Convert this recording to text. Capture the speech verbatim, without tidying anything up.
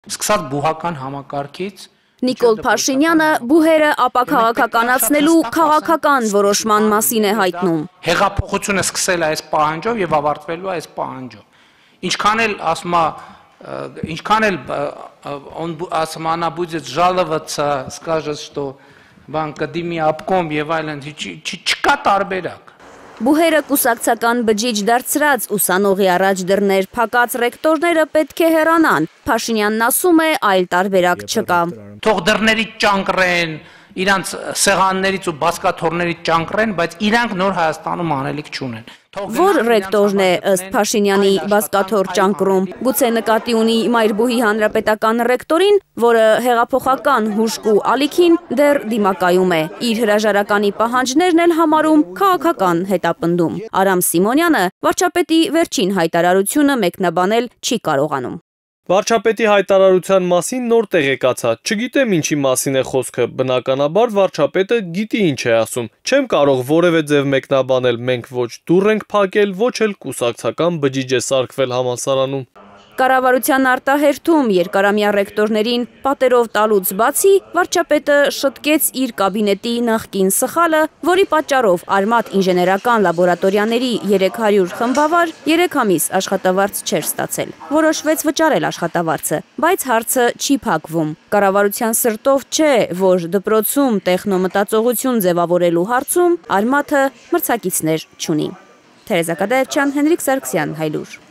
Սկսած բուհական համակարգից Նիկոլ Փաշինյանը բուհերը ապաքաղաքականացնելու քաղաքական որոշման մասին է հայտնում։ Հեղափոխությունը սկսել է այս պահանջով եւ ավարտվելու է այս պահանջով։ Ինչքան էլ ասում է, ինչքան էլ он ասում она будет жаловаться, скажет, что банк-академия обком եւ այլն, չկա տարբերակ։ Բուհերը կուսակցական բջիջ դարձրած ուսանողի առաջ դռներ փակած ռեկտորները պետք է հեռանան։ Փաշինյանն ասում է, այլ տարբերակ չկա։ Թող դռներից ճանկռեն, իրանց սեղաններից ու բասկաթոռներից ճանկռեն, բայց իրանք նոր Հայաստանում անելիք չունեն։ Որ ռեկտորն է ըստ Փաշինյանի բասկաթոռ ճանկռում, գուցե նկատի ունի Մայրբուհի հանրապետական ռեկտորին, որը հեղափոխական հուժկ ու ալիքին դեռ դիմակայում է, իր հրաժարականի պահանջներն էլ համարում քաղաքական հետապնդում։ Արամ Սիմոնյանը վարչապետի վերջին հայտարարությունը մեկնաբանել չի կարողանում։ Վարչապետի հայտարարության մասին նոր տեղեկացա, չգիտեմ ինչի մասին է խոսքը, բնականաբար վարչապետը գիտի ինչ է ասում, չեմ կարող որևէ ձև մեկնաբանել, մենք ոչ դուռ ենք փակել, ոչ էլ կուսակցական բջիջ է սարքվել համալսարանում։ Կառավարության արտահերթում երկարամյա ռեկտորներին պատերով տալուց բացի, վարչապետը շտկեց իր կաբինետի նախկին սխալը, որի պատճառով Արմաթ ինժեներական լաբորատորիաների երեք հարյուր խմբավար երեք ամիս աշխատավարձ չէր ստացել։ Որոշվեց վճարել աշխատավարձը, բայց հարցը չի փակվում։ Կառավարության սրտով չէ, որ դպրոցում տեխնոմտածողություն ձևավորելու հարցում Արմաթը մրցակիցներ չունի։ Թերեզա Կադաևչյան, Հենրիկ Սարգսյան, Հայլուր։